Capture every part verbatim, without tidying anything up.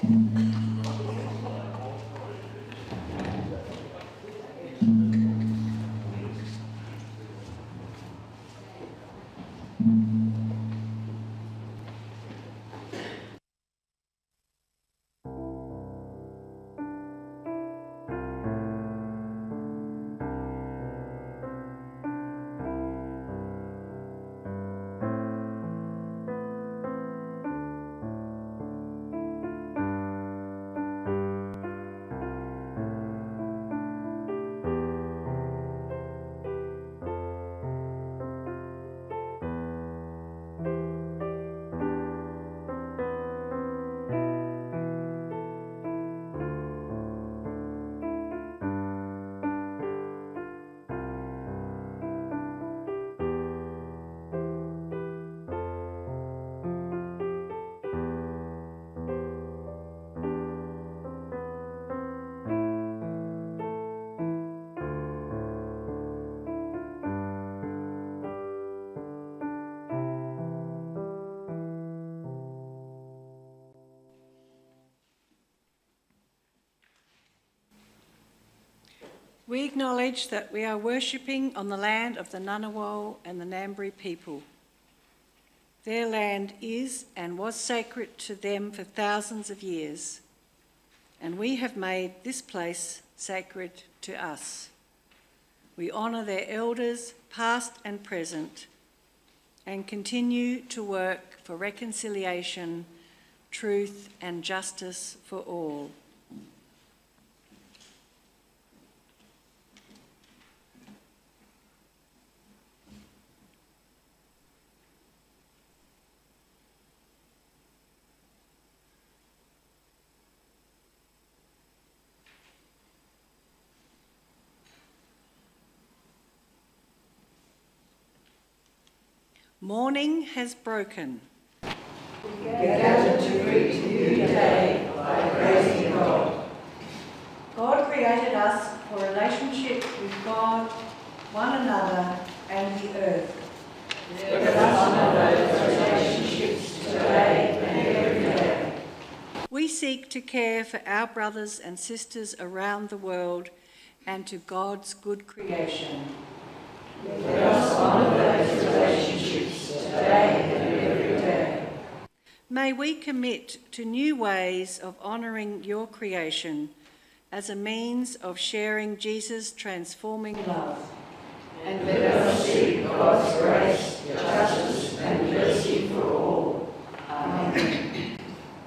We acknowledge that we are worshipping on the land of the Ngunnawal and the Ngambri people. Their land is and was sacred to them for thousands of years, and we have made this place sacred to us. We honour their elders, past and present, and continue to work for reconciliation, truth and justice for all. Morning has broken. We gather to greet you today by praising God. God created us for relationship with God, one another, and the earth. Let us honour those relationships today and every day. We seek to care for our brothers and sisters around the world and to God's good creation. Let us honour those relationships today and every day. May we commit to new ways of honouring your creation as a means of sharing Jesus' transforming love. And let us seek God's grace, justice and mercy for all. Amen.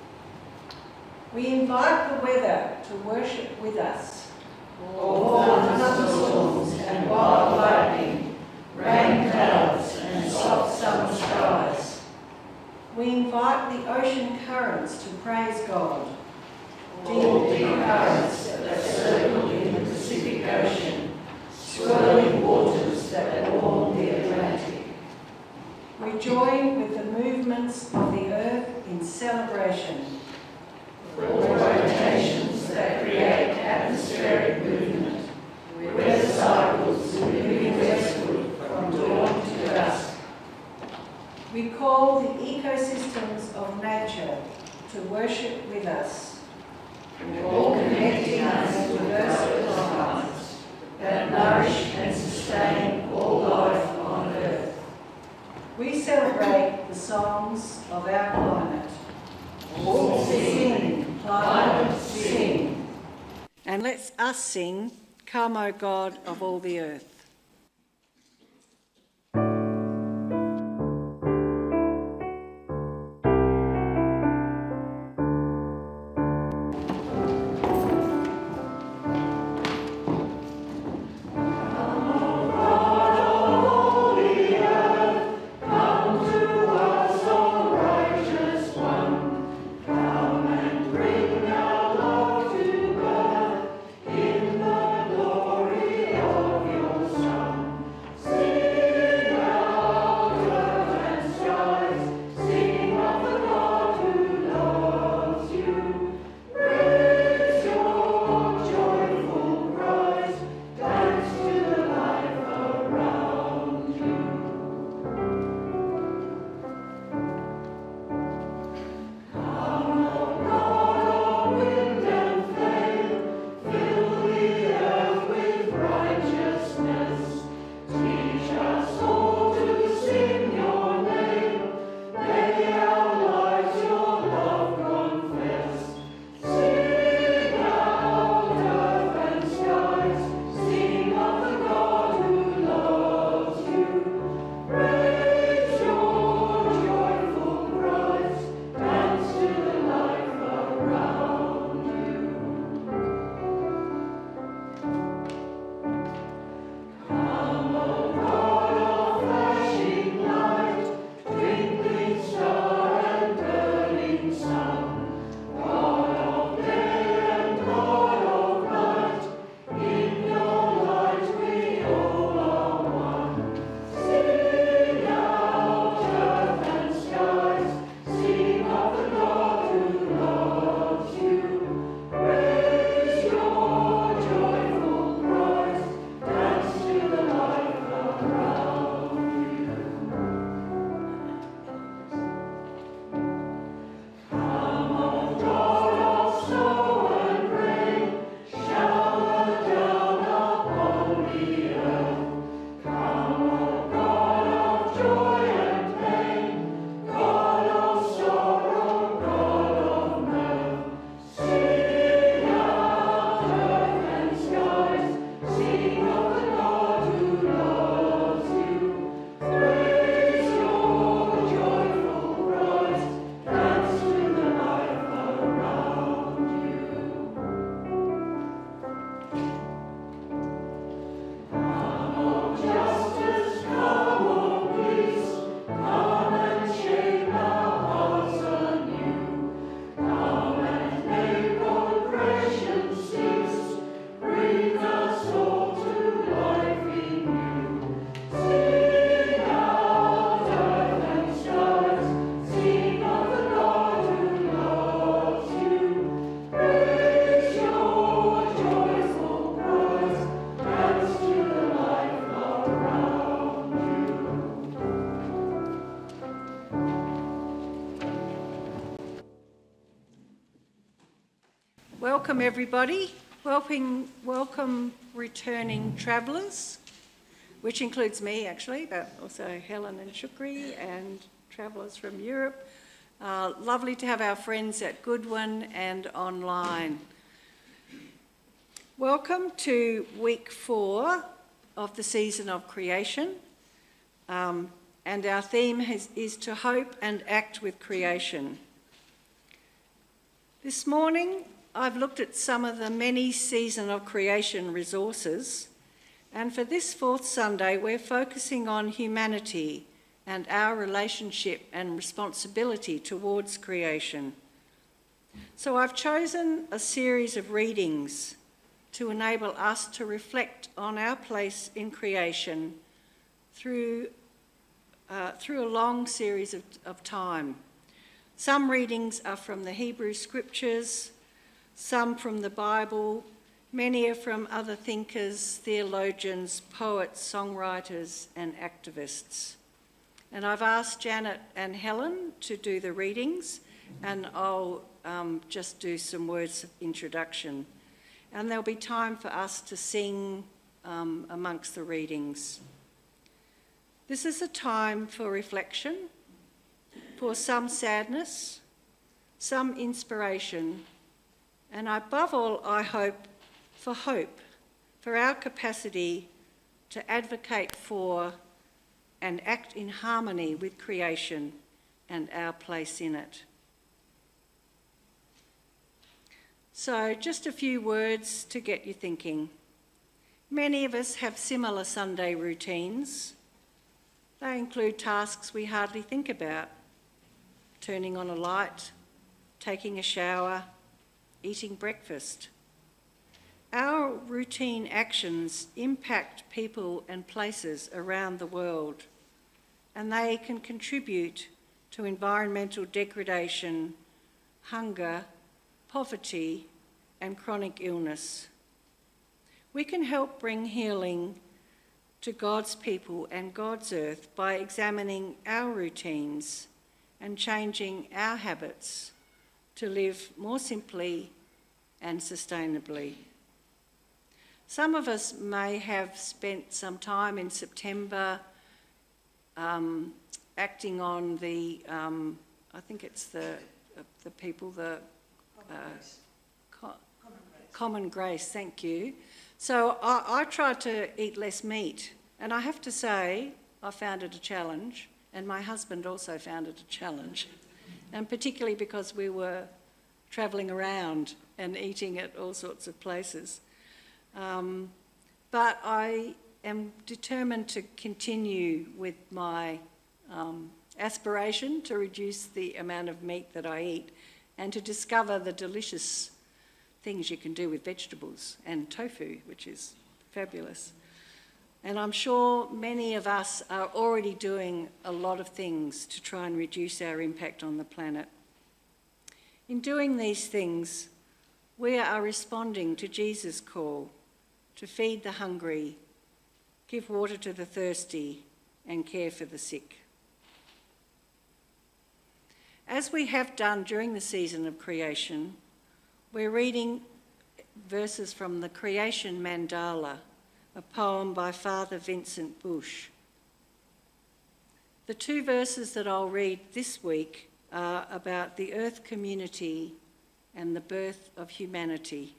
We invite the weather to worship with us. All thunderstorms and wild lightning, rain clouds and soft summer skies. We invite the ocean currents to praise God. All deep currents that circle in the Pacific Ocean, swirling waters that warm the Atlantic. We join with the movements of the earth in celebration. All rotations that create atmospheric movement, weather cycles moving westward from dawn to dusk. We call the ecosystems of nature to worship with us. All connecting us to diverse lives that nourish and sustain all life on earth. We celebrate the songs of our climate. All sing, climate sing. And let's us sing, Come, O God of all the earth. In the glory of your welcome everybody. Welcome, welcome returning travellers, which includes me actually, but also Helen and Shukri and travellers from Europe. Uh, lovely to have our friends at Woden and online. Welcome to week four of the season of creation. Um, and our theme has, is to hope and act with creation. This morning, I've looked at some of the many season of creation resources, and for this fourth Sunday, we're focusing on humanity and our relationship and responsibility towards creation. So I've chosen a series of readings to enable us to reflect on our place in creation through, uh, through a long series of, of time. Some readings are from the Hebrew scriptures, some from the Bible, many are from other thinkers, theologians, poets, songwriters, and activists. And I've asked Janet and Helen to do the readings, and I'll um, just do some words of introduction. And there'll be time for us to sing um, amongst the readings. This is a time for reflection, for some sadness, some inspiration, and above all, I hope, for hope, for our capacity to advocate for and act in harmony with creation and our place in it. So just a few words to get you thinking. Many of us have similar Sunday routines. They include tasks we hardly think about: turning on a light, taking a shower, eating breakfast. Our routine actions impact people and places around the world, and they can contribute to environmental degradation, hunger, poverty, and chronic illness. We can help bring healing to God's people and God's earth by examining our routines and changing our habits to live more simply and sustainably. Some of us may have spent some time in September um, acting on the, um, I think it's the, the people, the uh, co common, grace. common grace, thank you. So I, I tried to eat less meat, and I have to say I found it a challenge. And my husband also found it a challenge, and particularly because we were travelling around and eating at all sorts of places. Um, but I am determined to continue with my um, aspiration to reduce the amount of meat that I eat and to discover the delicious things you can do with vegetables and tofu, which is fabulous. And I'm sure many of us are already doing a lot of things to try and reduce our impact on the planet. In doing these things, we are responding to Jesus' call to feed the hungry, give water to the thirsty, and care for the sick. As we have done during the season of creation, we're reading verses from the Creation Mandala, a poem by Father Vincent Bush. The two verses that I'll read this week are about the earth community and the birth of humanity.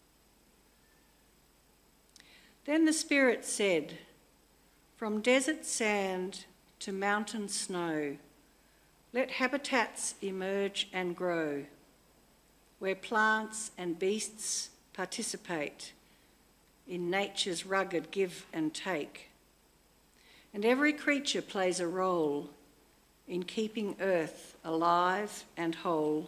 Then the Spirit said, "From desert sand to mountain snow, let habitats emerge and grow, where plants and beasts participate in nature's rugged give and take. And every creature plays a role in keeping earth alive and whole."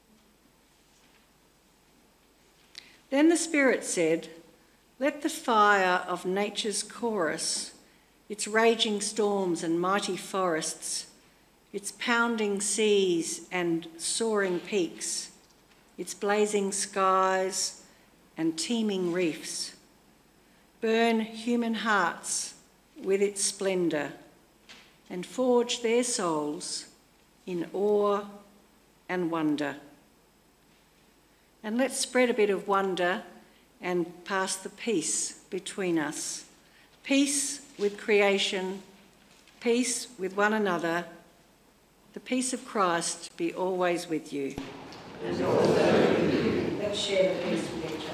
Then the Spirit said, "Let the fire of nature's chorus, its raging storms and mighty forests, its pounding seas and soaring peaks, its blazing skies and teeming reefs, burn human hearts with its splendour and forge their souls in awe and wonder. And let's spread a bit of wonder and pass the peace between us. Peace with creation, peace with one another. The peace of Christ be always with you. And also with you. Let's share the peace with each other.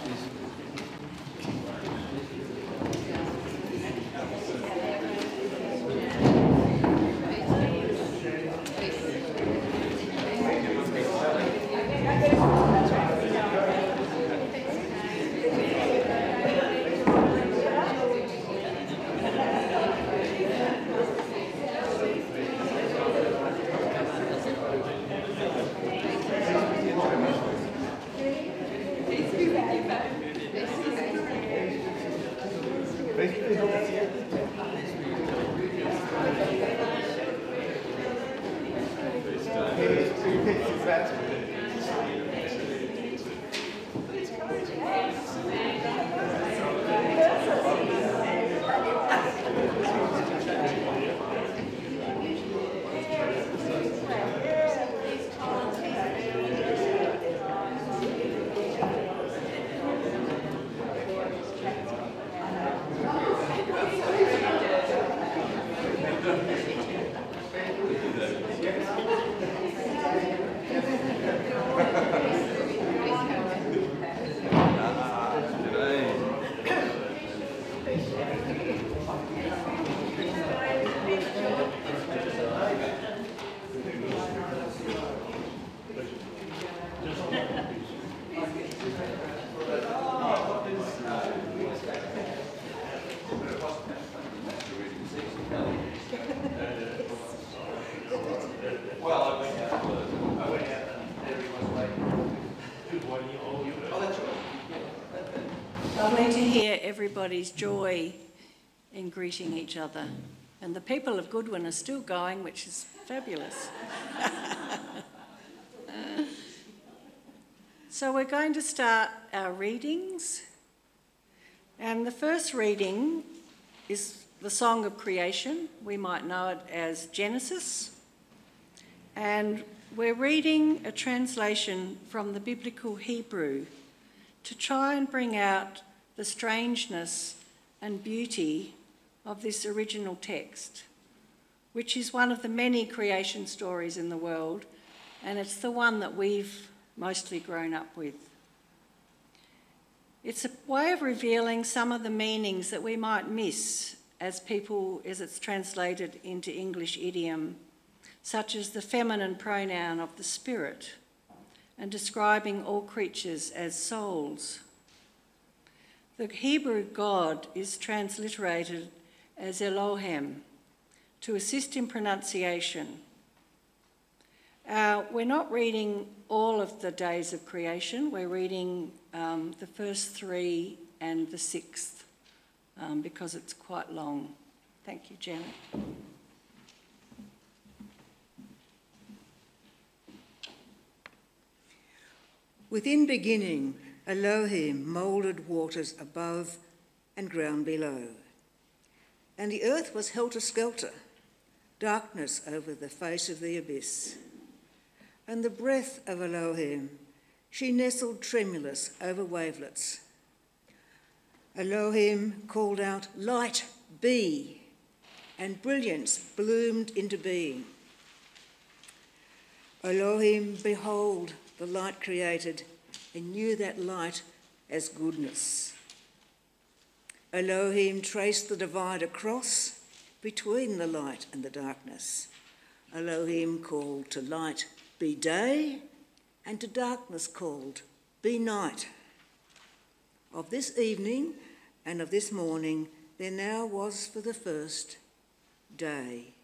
Lovely to hear everybody's joy in greeting each other. And the people of Goodwin are still going, which is fabulous. So we're going to start our readings. And the first reading is the Song of Creation. We might know it as Genesis. And we're reading a translation from the biblical Hebrew to try and bring out the strangeness and beauty of this original text, which is one of the many creation stories in the world, and it's the one that we've mostly grown up with. It's a way of revealing some of the meanings that we might miss as people, as it's translated into English idiom, such as the feminine pronoun of the spirit, and describing all creatures as souls. The Hebrew God is transliterated as Elohim to assist in pronunciation. Uh, we're not reading all of the days of creation. We're reading um, the first three and the sixth um, because it's quite long. Thank you, Janet. Within beginning, Elohim moulded waters above and ground below. And the earth was helter-skelter, darkness over the face of the abyss. And the breath of Elohim, she nestled tremulous over wavelets. Elohim called out, "Light, be," and brilliance bloomed into being. Elohim, behold, the light created, and knew that light as goodness. Elohim traced the divide across between the light and the darkness. Elohim called to light, "Be day," and to darkness called, "Be night." Of this evening and of this morning there now was for the first day.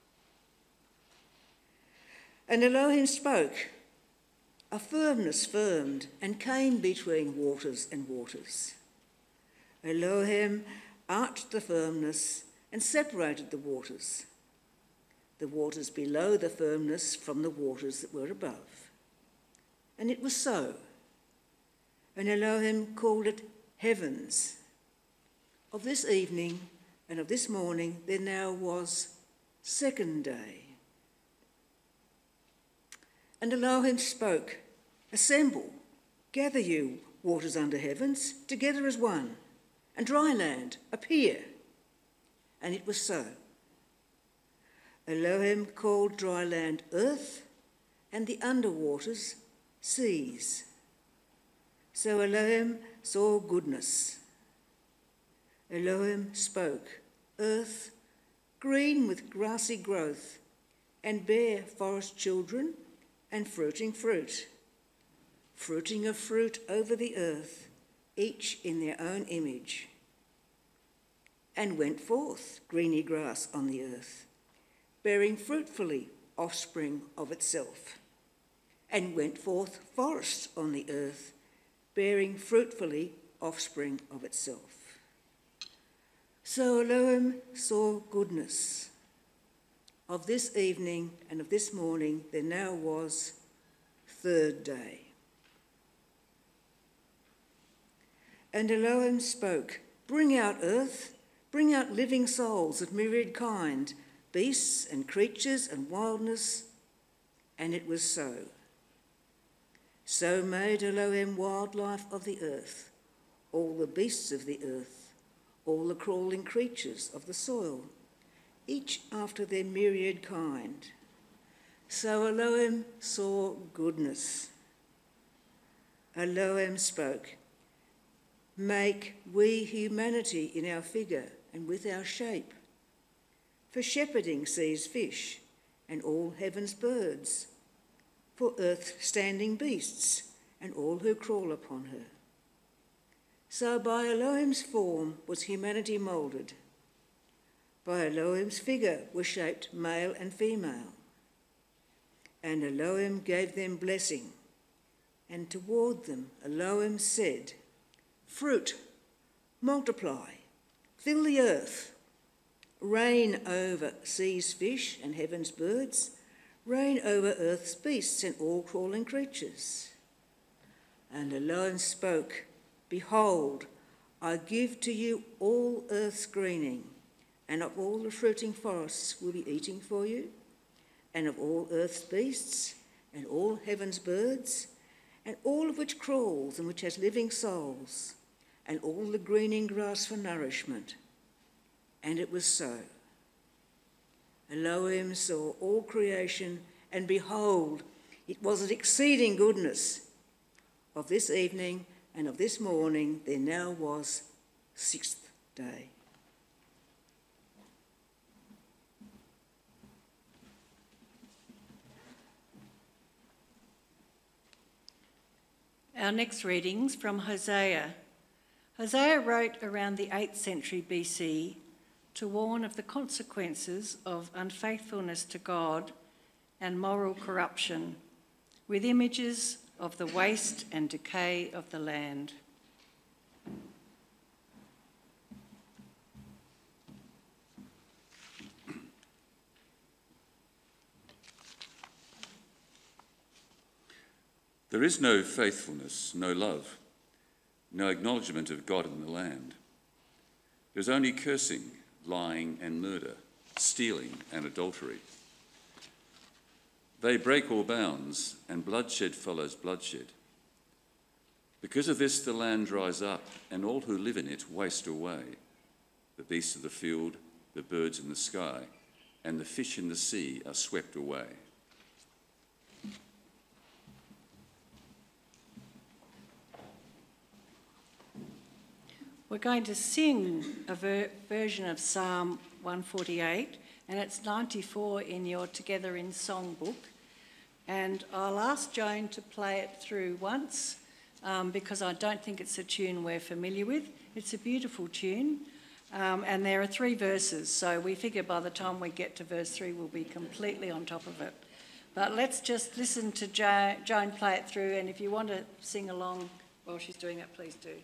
And Elohim spoke. A firmness firmed and came between waters and waters. Elohim arched the firmness and separated the waters, the waters below the firmness from the waters that were above. And it was so. And Elohim called it heavens. Of this evening and of this morning there now was second day. And Elohim spoke, "Assemble Gather you, waters under heavens, together as one, and dry land, appear. And it was so. Elohim called dry land earth, and the underwaters seas. So Elohim saw goodness. Elohim spoke, earth, green with grassy growth, and bear forest children and fruiting fruit, fruiting of fruit over the earth, each in their own image. And went forth greeny grass on the earth, bearing fruitfully offspring of itself. And went forth forests on the earth, bearing fruitfully offspring of itself. So Elohim saw goodness. Of this evening and of this morning there now was third day. And Elohim spoke, bring out earth, bring out living souls of myriad kind, beasts and creatures and wildness. And it was so. So made Elohim wildlife of the earth, all the beasts of the earth, all the crawling creatures of the soil, each after their myriad kind. So Elohim saw goodness. Elohim spoke, make we humanity in our figure and with our shape, for shepherding seas fish and all heaven's birds, for earth-standing beasts and all who crawl upon her. So by Elohim's form was humanity moulded. By Elohim's figure were shaped male and female. And Elohim gave them blessing, and toward them Elohim said, fruit, multiply, fill the earth, reign over seas fish and heaven's birds, reign over earth's beasts and all crawling creatures. And Elohim spoke, behold, I give to you all earth's greening, and of all the fruiting forests will be eating for you, and of all earth's beasts, and all heaven's birds, and all of which crawls and which has living souls, and all the greening grass for nourishment. And it was so. Elohim saw all creation, and behold, it was an exceeding goodness. Of this evening and of this morning there now was sixth day. Our next readings from Hosea. Hosea wrote around the eighth century B C to warn of the consequences of unfaithfulness to God and moral corruption, with images of the waste and decay of the land. There is no faithfulness, no love, no acknowledgement of God in the land. There's only cursing, lying and murder, stealing and adultery. They break all bounds, and bloodshed follows bloodshed. Because of this, the land dries up, and all who live in it waste away. The beasts of the field, the birds in the sky, and the fish in the sea are swept away. We're going to sing a ver- version of Psalm one forty-eight, and it's ninety-four in your Together in Song book. And I'll ask Joan to play it through once, um, because I don't think it's a tune we're familiar with. It's a beautiful tune, um, and there are three verses, so we figure by the time we get to verse three, we'll be completely on top of it. But let's just listen to jo- Joan play it through, and if you want to sing along while she's doing it, please do.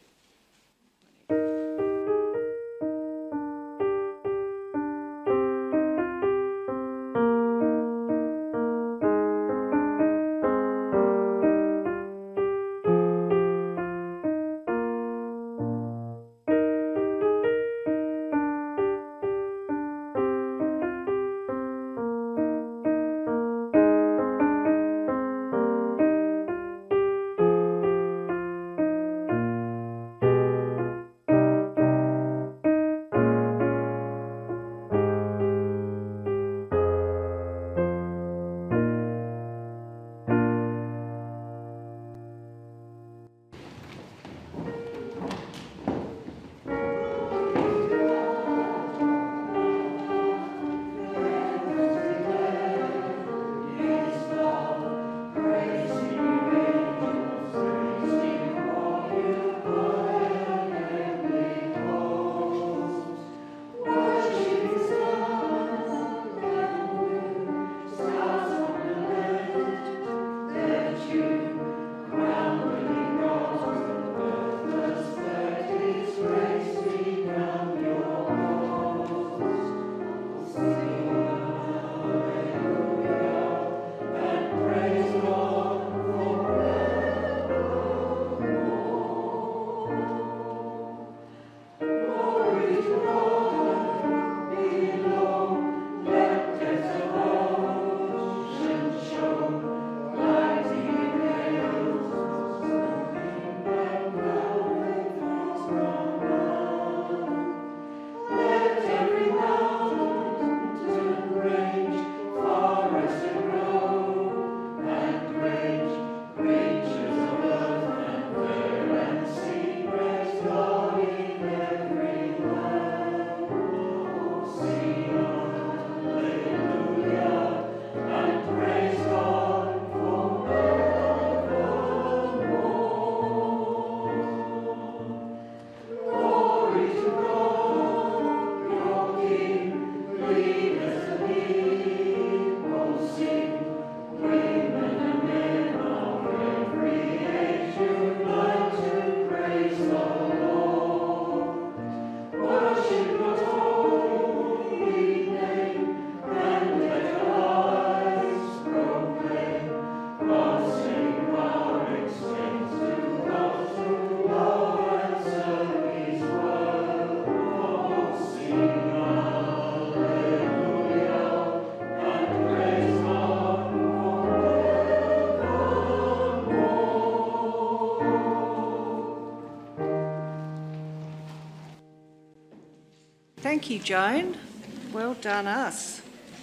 Thank you, Joan. Well done us.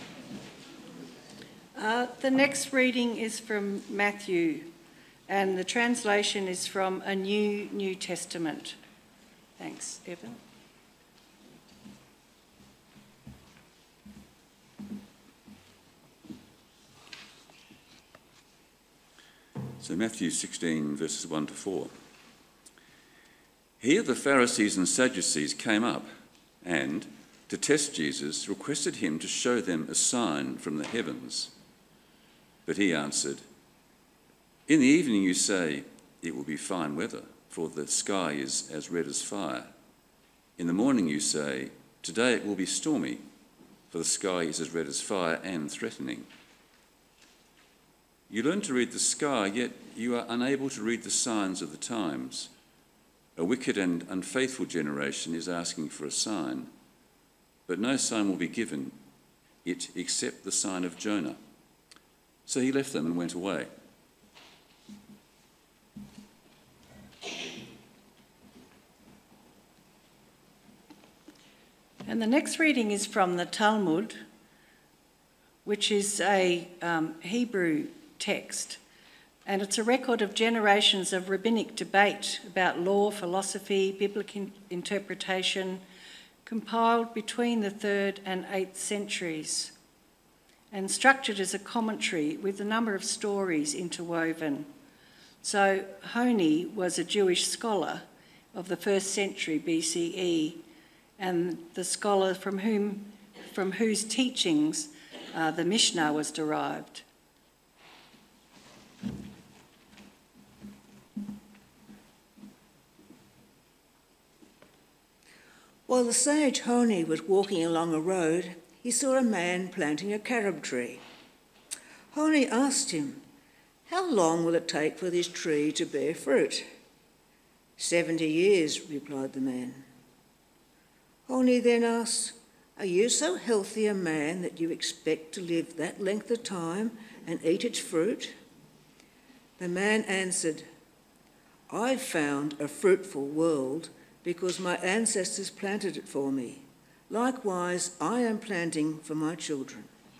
Uh, the next reading is from Matthew, and the translation is from a New New Testament. Thanks, Evan. So Matthew sixteen, verses one to four. Here the Pharisees and Sadducees came up and, to test Jesus, requested him to show them a sign from the heavens. But he answered, "In the evening you say, 'It will be fine weather, for the sky is as red as fire.' In the morning you say, 'Today it will be stormy, for the sky is as red as fire and threatening.' You learn to read the sky, yet you are unable to read the signs of the times. A wicked and unfaithful generation is asking for a sign, but no sign will be given it except the sign of Jonah." So he left them and went away. And the next reading is from the Talmud, which is a um, Hebrew text, and it's a record of generations of rabbinic debate about law, philosophy, biblical interpretation, compiled between the third and eighth centuries, and structured as a commentary with a number of stories interwoven. So Honi was a Jewish scholar of the first century B C E, and the scholar from whom, from whose teachings uh, the Mishnah was derived. While the sage Honi was walking along a road, he saw a man planting a carob tree. Honi asked him, "How long will it take for this tree to bear fruit?" "Seventy years," replied the man. Honi then asked, "Are you so healthy a man that you expect to live that length of time and eat its fruit?" The man answered, "I've found a fruitful world because my ancestors planted it for me. Likewise, I am planting for my children."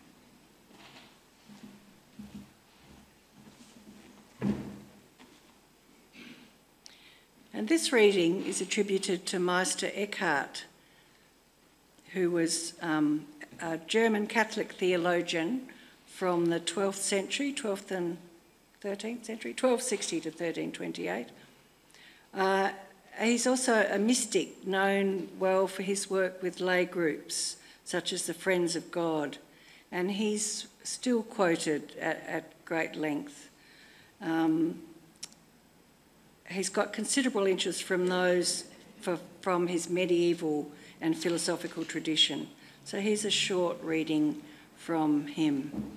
And this reading is attributed to Meister Eckhart, who was um, a German Catholic theologian from the twelfth century, twelfth and thirteenth century, twelve sixty to thirteen twenty-eight. Uh, he's also a mystic known well for his work with lay groups, such as the Friends of God, and he's still quoted at, at great length. Um, he's got considerable interest from those for, from his medieval and philosophical tradition. So here's a short reading from him.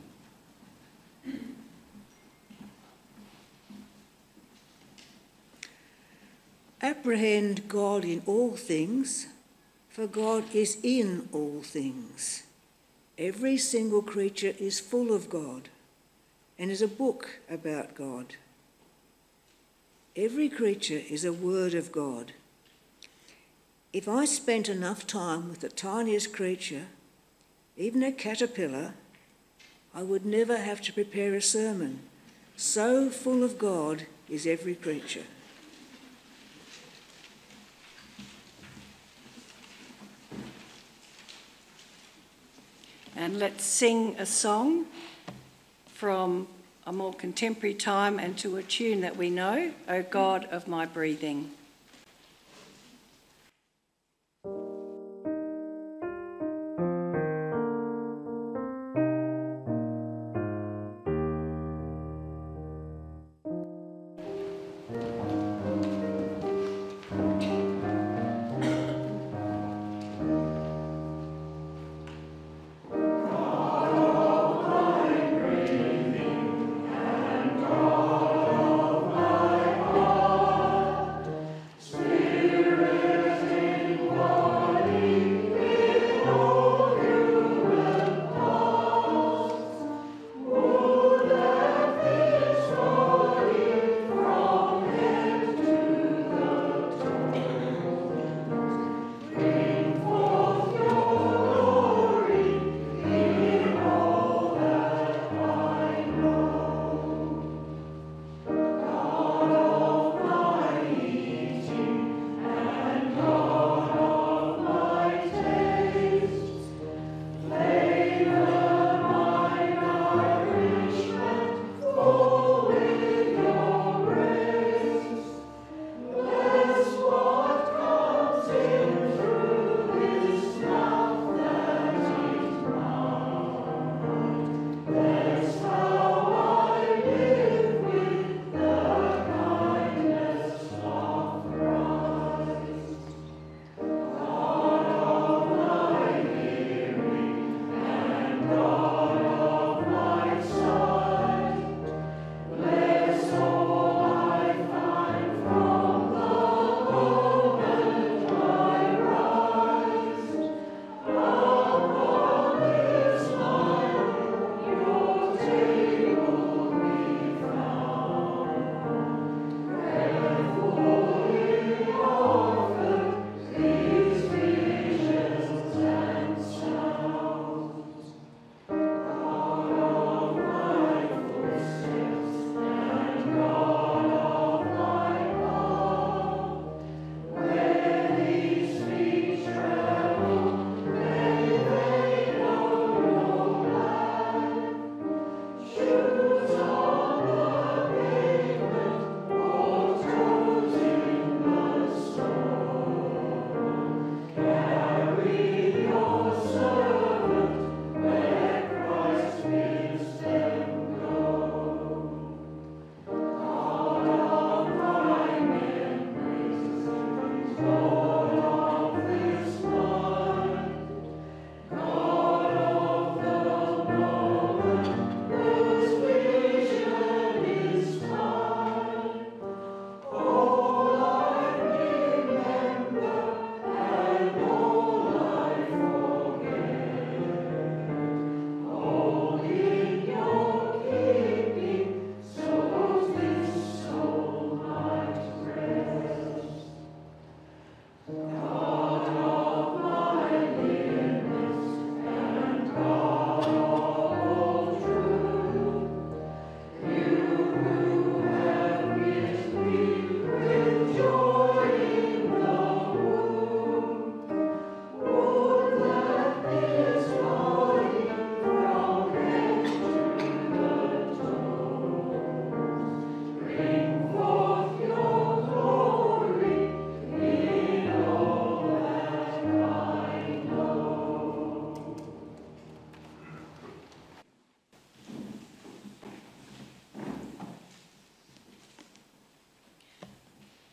Apprehend God in all things, for God is in all things. Every single creature is full of God and is a book about God. Every creature is a word of God. If I spent enough time with the tiniest creature, even a caterpillar, I would never have to prepare a sermon. So full of God is every creature. And let's sing a song from a more contemporary time and to a tune that we know, "O God of my breathing."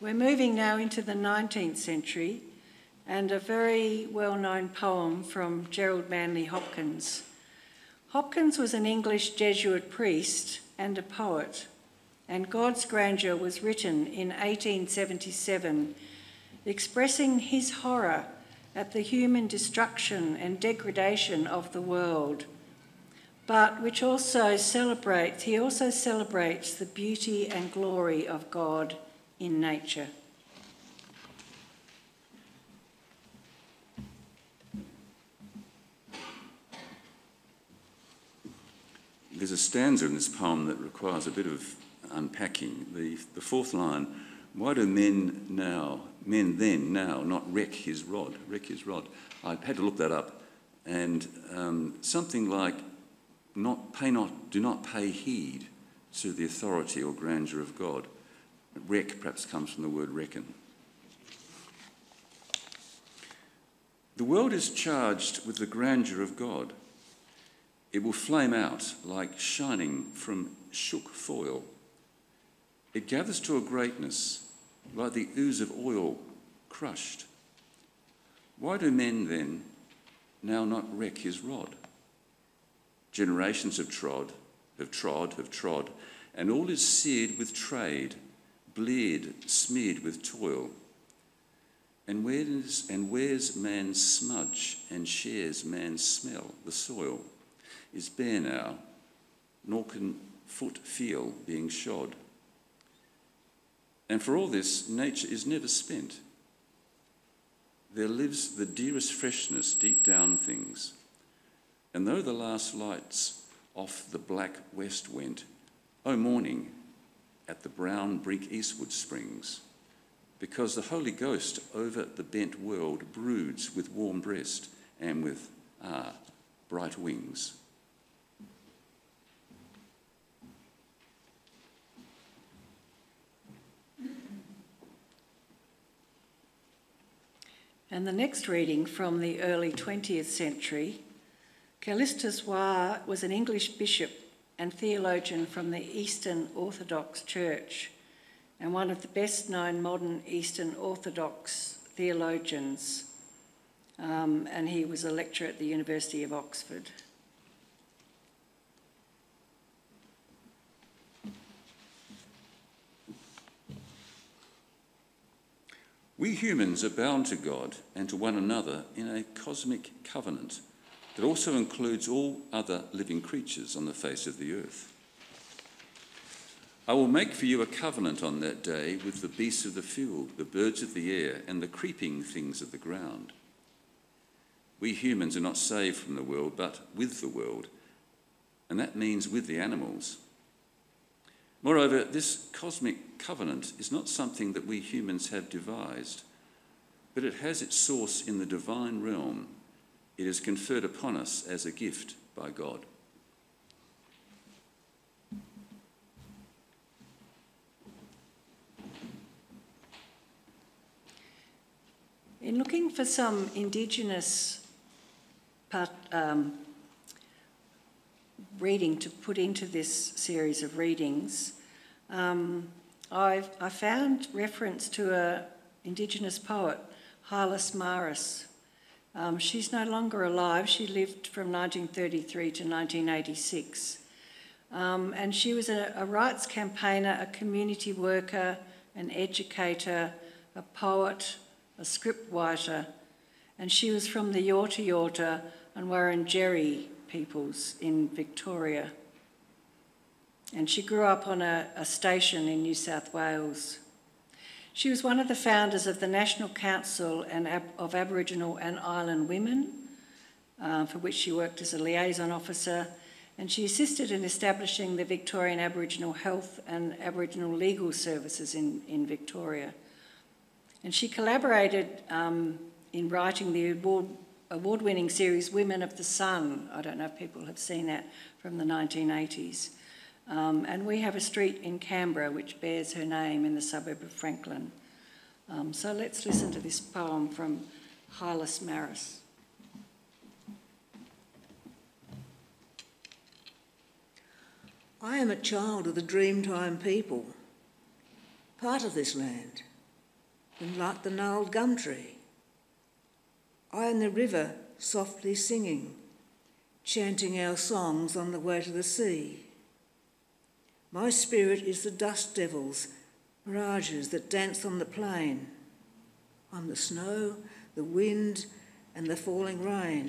We're moving now into the nineteenth century and a very well-known poem from Gerald Manley Hopkins. Hopkins was an English Jesuit priest and a poet, and God's Grandeur was written in eighteen seventy-seven, expressing his horror at the human destruction and degradation of the world, but which also celebrates, he also celebrates the beauty and glory of God in nature. There's a stanza in this poem that requires a bit of unpacking. The, the fourth line, why do men now, men then now, not wreck his rod? Wreck his rod. I had to look that up, and um, something like, not pay not, do not pay heed to the authority or grandeur of God. Wreck perhaps comes from the word reckon. The world is charged with the grandeur of God. It will flame out like shining from shook foil. It gathers to a greatness like the ooze of oil crushed. Why do men then now not wreck his rod? Generations have trod, have trod, have trod, and all is seared with trade, bleared, smeared with toil. And where's, and where's man's smudge and shares man's smell? The soil is bare now, nor can foot feel being shod. And for all this, nature is never spent. There lives the dearest freshness deep down things. And though the last lights off the black west went, O morning, at the brown brink eastward springs, because the Holy Ghost over the bent world broods with warm breast and with, ah, bright wings. And the next reading from the early twentieth century, Callistus Wah was an English bishop and theologian from the Eastern Orthodox Church and one of the best known modern Eastern Orthodox theologians, um, and he was a lecturer at the University of Oxford. We humans are bound to God and to one another in a cosmic covenant that also includes all other living creatures on the face of the earth. I will make for you a covenant on that day with the beasts of the field, the birds of the air, and the creeping things of the ground. We humans are not saved from the world, but with the world, and that means with the animals. Moreover, this cosmic covenant is not something that we humans have devised, but it has its source in the divine realm. It is conferred upon us as a gift by God. In looking for some Indigenous part, um, reading to put into this series of readings, um, I've, I found reference to an Indigenous poet, Hylas Maris. Um, she's no longer alive. She lived from nineteen thirty-three to nineteen eighty-six. Um, and she was a, a rights campaigner, a community worker, an educator, a poet, a script writer, and she was from the Yorta Yorta and Wurundjeri peoples in Victoria. And she grew up on a, a station in New South Wales. She was one of the founders of the National Council and Ab- of Aboriginal and Island Women, uh, for which she worked as a liaison officer, and she assisted in establishing the Victorian Aboriginal Health and Aboriginal Legal Services in, in Victoria. And she collaborated um, in writing the award, award-winning series Women of the Sun. I don't know if people have seen that, from the nineteen eighties. Um, and we have a street in Canberra which bears her name in the suburb of Franklin. Um, so let's listen to this poem from Hylas Maris. I am a child of the Dreamtime people, part of this land, than like the gnarled gum tree. I am the river softly singing, chanting our songs on the way to the sea. My spirit is the dust devils, mirages that dance on the plain. I'm the snow, the wind, and the falling rain.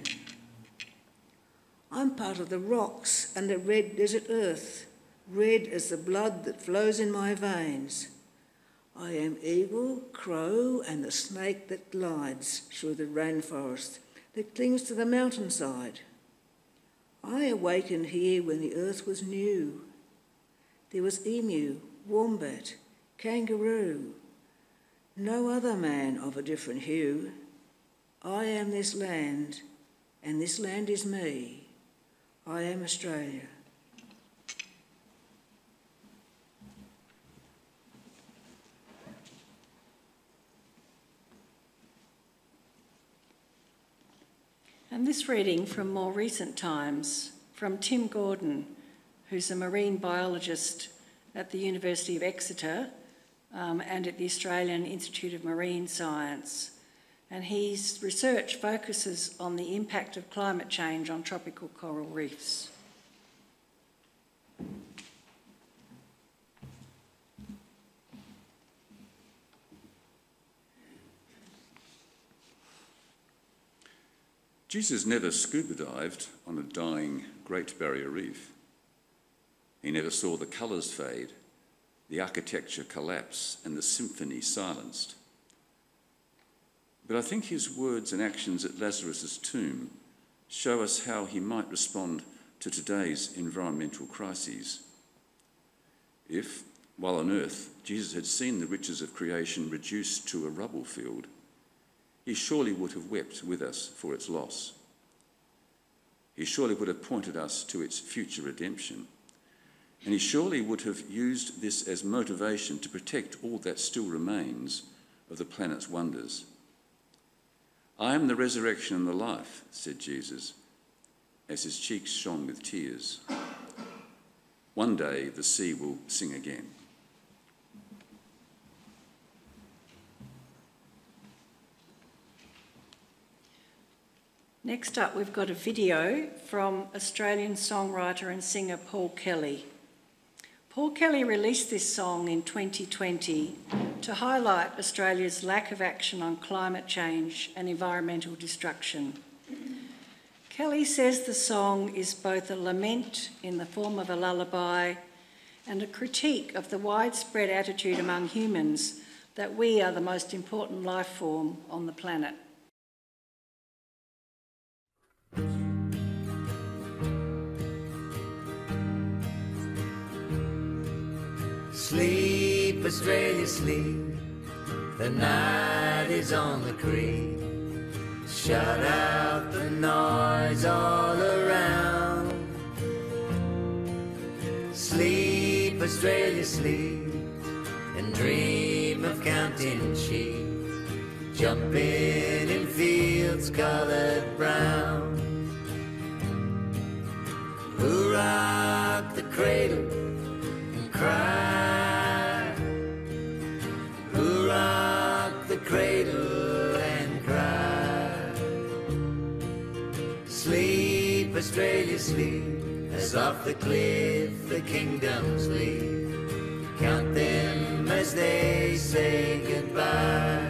I'm part of the rocks and the red desert earth, red as the blood that flows in my veins. I am eagle, crow, and the snake that glides through the rainforest, that clings to the mountainside. I awakened here when the earth was new. There was emu, wombat, kangaroo, no other man of a different hue. I am this land, and this land is me. I am Australia. And this reading from more recent times, from Tim Gordon, who's a marine biologist at the University of Exeter um, and at the Australian Institute of Marine Science. And his research focuses on the impact of climate change on tropical coral reefs. Jesus never scuba dived on a dying Great Barrier Reef. He never saw the colours fade, the architecture collapse, and the symphony silenced. But I think his words and actions at Lazarus' tomb show us how he might respond to today's environmental crises. If, while on earth, Jesus had seen the riches of creation reduced to a rubble field, he surely would have wept with us for its loss. He surely would have pointed us to its future redemption. And he surely would have used this as motivation to protect all that still remains of the planet's wonders. I am the resurrection and the life, said Jesus, as his cheeks shone with tears. One day the sea will sing again. Next up, we've got a video from Australian songwriter and singer Paul Kelly. Paul Kelly released this song in twenty twenty to highlight Australia's lack of action on climate change and environmental destruction. Kelly says the song is both a lament in the form of a lullaby and a critique of the widespread attitude among humans that we are the most important life form on the planet. Sleep, Australia, sleep. The night is on the creek. Shut out the noise all around. Sleep, Australia, sleep. And dream of counting sheep, jumping in fields coloured brown. Who rock the cradle and cry? Who rock the cradle and cry? Sleep, Australia, sleep, as off the cliff the kingdoms leap. Count them as they say goodbye.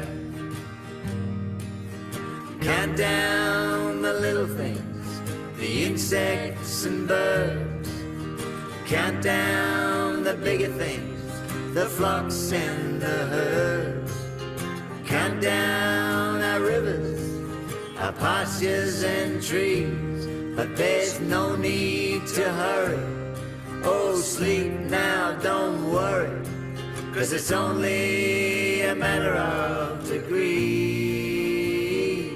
Count down the little things, the insects and birds. Count down the bigger things, the flocks and the herds. Count down our rivers, our pastures and trees. But there's no need to hurry. Oh, sleep now, don't worry, 'cause it's only a matter of degrees.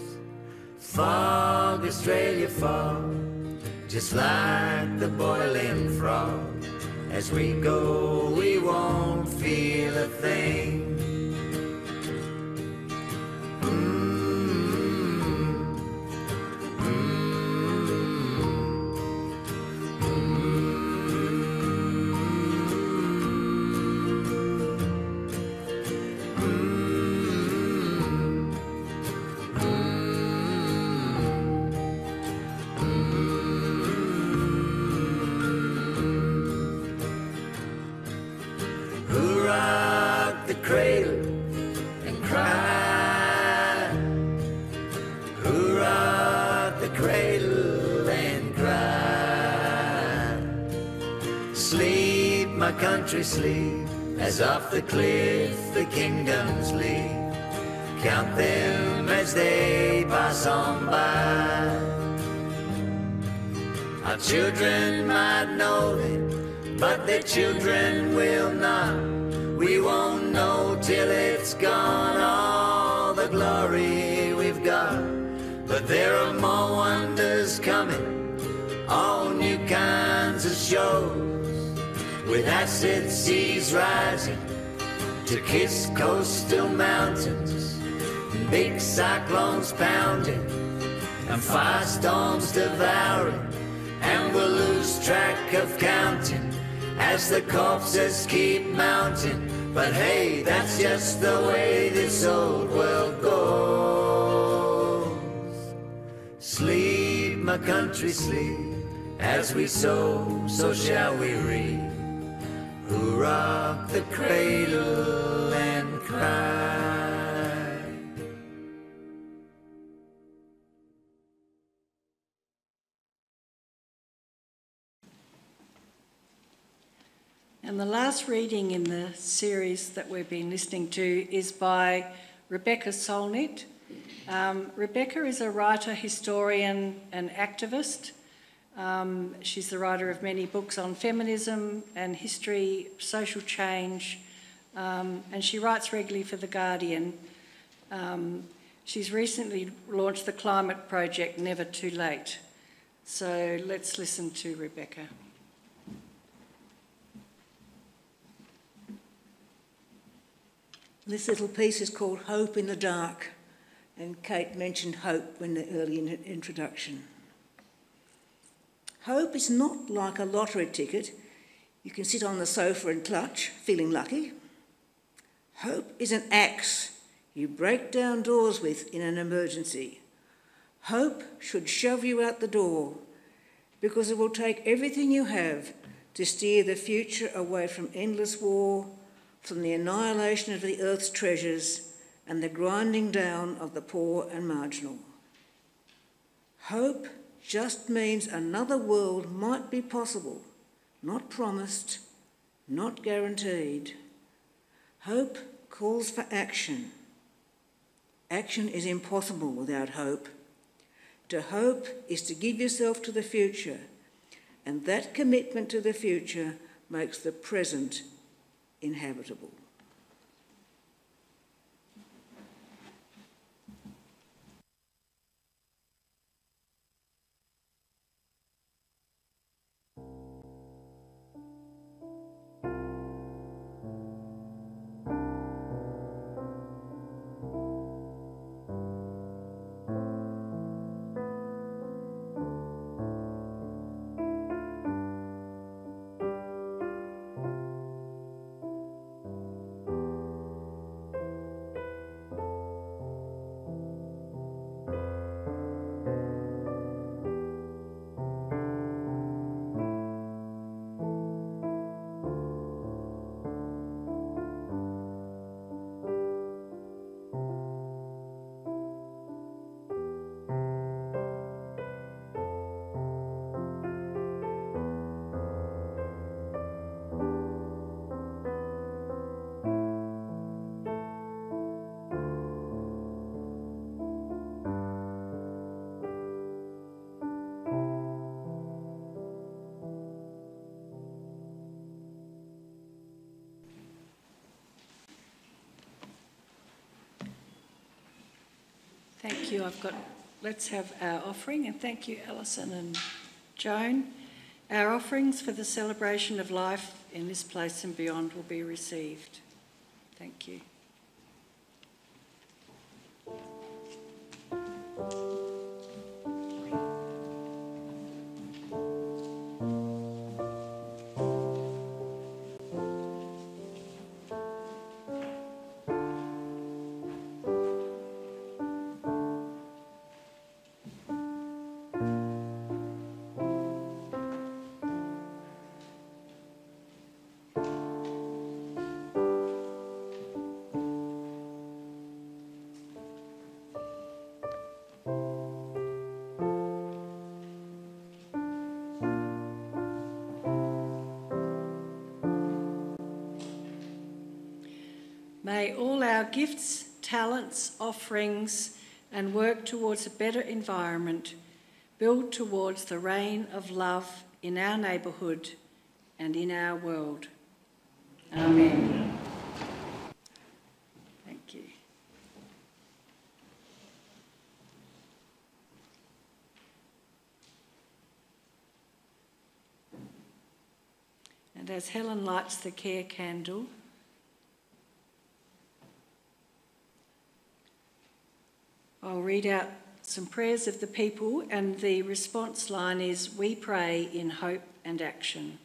Fog, Australia, fog, just like the boiling frog. As we go, we won't feel a thing. Mm-hmm. country sleep, as off the cliff the kingdoms leap. Count them as they pass on by. Our children might know them, but their children will not. We won't know till it's gone, all the glory we've got. But there are more wonders coming, all new kinds of shows, with acid seas rising to kiss coastal mountains, big cyclones pounding and firestorms devouring, and we'll lose track of counting as the corpses keep mounting. But hey, that's just the way this old world goes. Sleep, my country, sleep, as we sow, so shall we reap, who rock the cradle and cry. And the last reading in the series that we've been listening to is by Rebecca Solnit. Um, Rebecca is a writer, historian and activist. Um, she's the writer of many books on feminism and history, social change, um, and she writes regularly for The Guardian. Um, she's recently launched the climate project Never Too Late. So let's listen to Rebecca. This little piece is called Hope in the Dark, and Kate mentioned hope in the early in- introduction. Hope is not like a lottery ticket you can sit on the sofa and clutch, feeling lucky. Hope is an axe you break down doors with in an emergency. Hope should shove you out the door, because it will take everything you have to steer the future away from endless war, from the annihilation of the earth's treasures and the grinding down of the poor and marginal. Hope just means another world might be possible, not promised, not guaranteed. Hope calls for action. Action is impossible without hope. To hope is to give yourself to the future, and that commitment to the future makes the present inhabitable. Thank you. I've got, let's have our offering, and thank you, Alison and Joan. Our offerings for the celebration of life in this place and beyond will be received. Thank you. May all our gifts, talents, offerings, and work towards a better environment build towards the reign of love in our neighbourhood and in our world. Amen. Thank you. And as Helen lights the care candle, I'll read out some prayers of the people, and the response line is, "We pray in hope and action."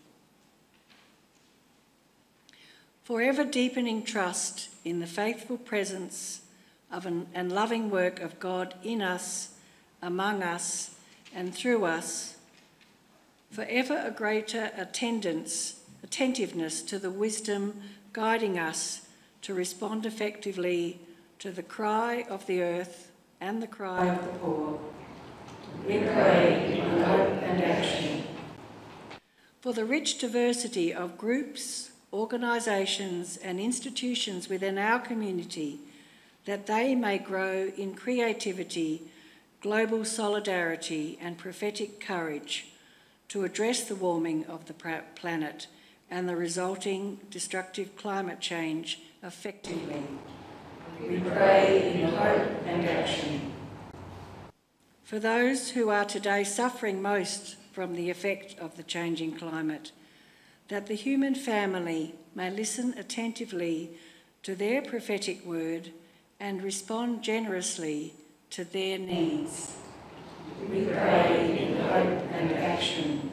Forever deepening trust in the faithful presence of an, and loving work of God in us, among us, and through us. Forever a greater attendance, attentiveness to the wisdom guiding us to respond effectively to the cry of the earth and the cry of the poor. We pray in hope and action. For the rich diversity of groups, organisations and institutions within our community, that they may grow in creativity, global solidarity and prophetic courage to address the warming of the planet and the resulting destructive climate change effectively. We pray in hope and action. For those who are today suffering most from the effect of the changing climate, that the human family may listen attentively to their prophetic word and respond generously to their needs. We pray in hope and action.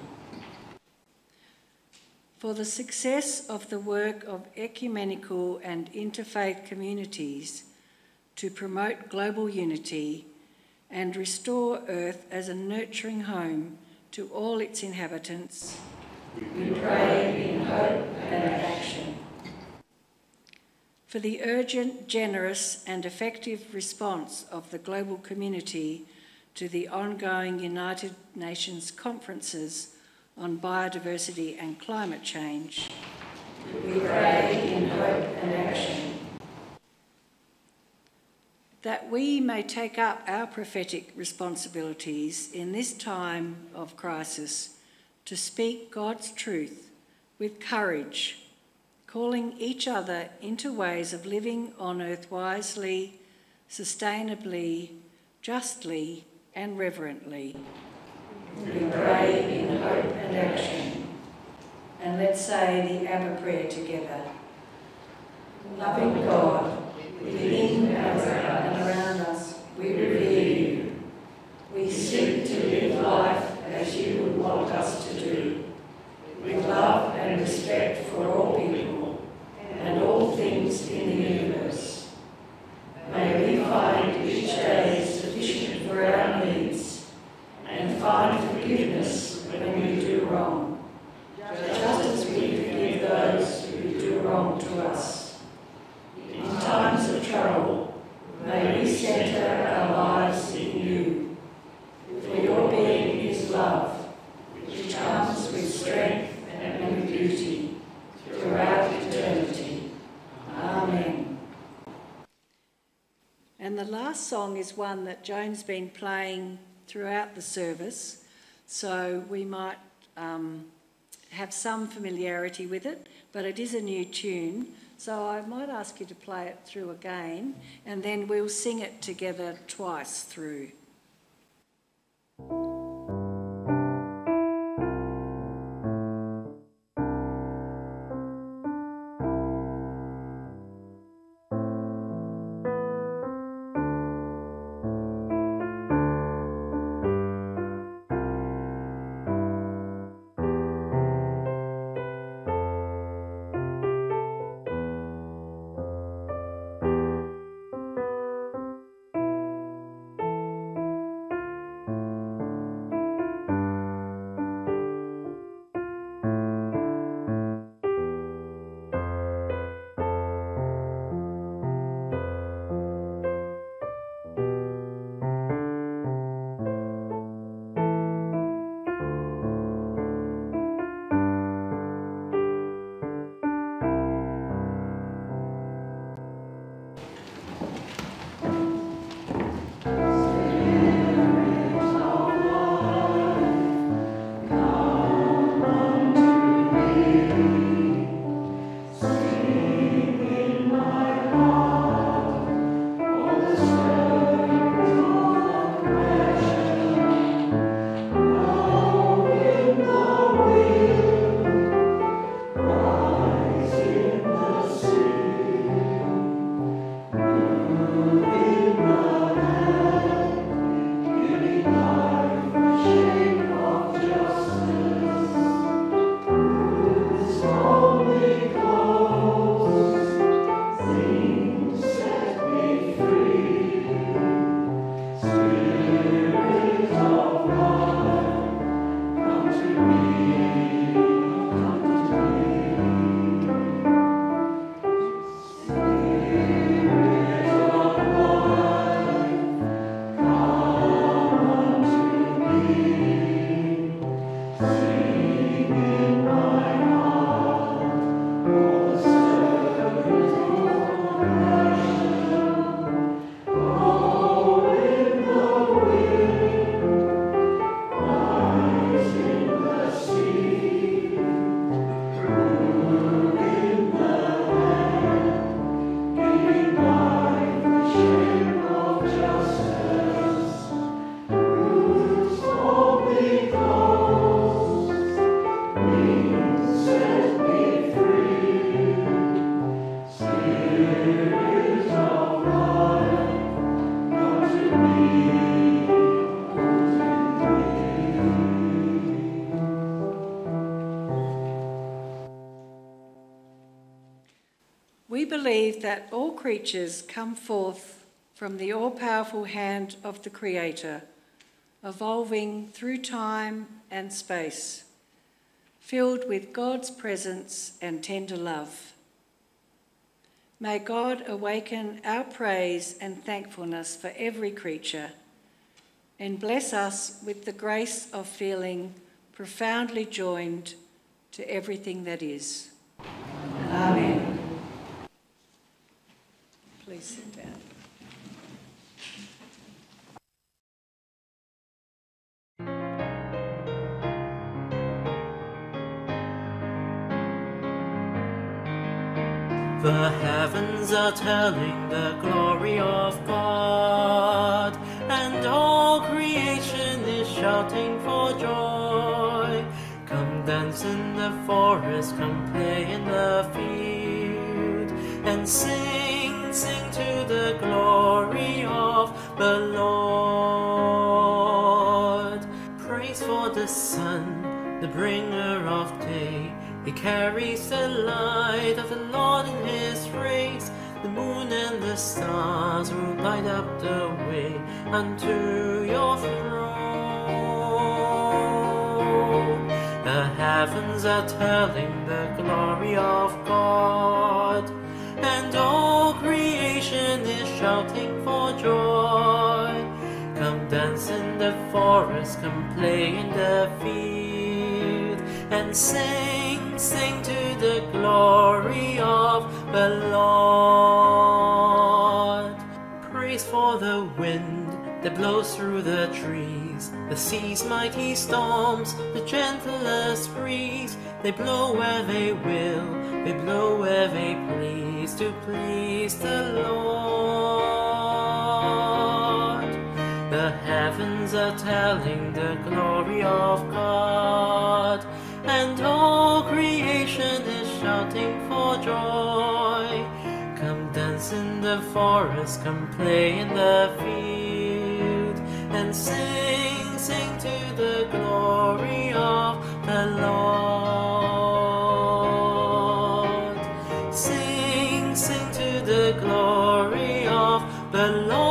For the success of the work of ecumenical and interfaith communities to promote global unity and restore Earth as a nurturing home to all its inhabitants, we pray in hope and action. For the urgent, generous and effective response of the global community to the ongoing United Nations conferences on biodiversity and climate change, we pray in hope and action. That we may take up our prophetic responsibilities in this time of crisis to speak God's truth with courage, calling each other into ways of living on earth wisely, sustainably, justly and reverently. We pray in hope and action. And let's say the Abba prayer together. Loving God, within and around us, we revere you. We seek to live life as you would want us to do, with love and respect for all people and all things in the universe. May we find each day sufficient for our needs and find forgiveness when we do wrong, just as we forgive those who do wrong to us. In times of trouble, may we centre our lives in you, for your being is love, which comes with strength and with beauty throughout eternity. Amen. And the last song is one that Joan's been playing throughout the service, so we might um, have some familiarity with it, but it is a new tune, so I might ask you to play it through again, and then we'll sing it together twice through. We believe that all creatures come forth from the all-powerful hand of the Creator, evolving through time and space, filled with God's presence and tender love. May God awaken our praise and thankfulness for every creature and bless us with the grace of feeling profoundly joined to everything that is. Amen. Please sit down. The heavens are telling the glory of God, and all creation is shouting for joy. Come dance in the forest, come play in the field, and sing, sing to the glory of the Lord. Praise for the sun, the bringer of day. He carries the light of the Lord in his race. The moon and the stars will light up the way unto your throne. The heavens are telling the glory of God, and all creation is shouting for joy. Come dance in the forest, come play in the field, and sing, sing to the glory of the Lord. Praise for the wind that blows through the trees, the sea's mighty storms, the gentlest breeze. They blow where they will, they blow where they please, to please the Lord. The heavens are telling the glory of God, and all creation is shouting for joy. Come dance in the forest, come play in the field, and sing, sing to the glory of the Lord. Sing, sing to the glory of the Lord.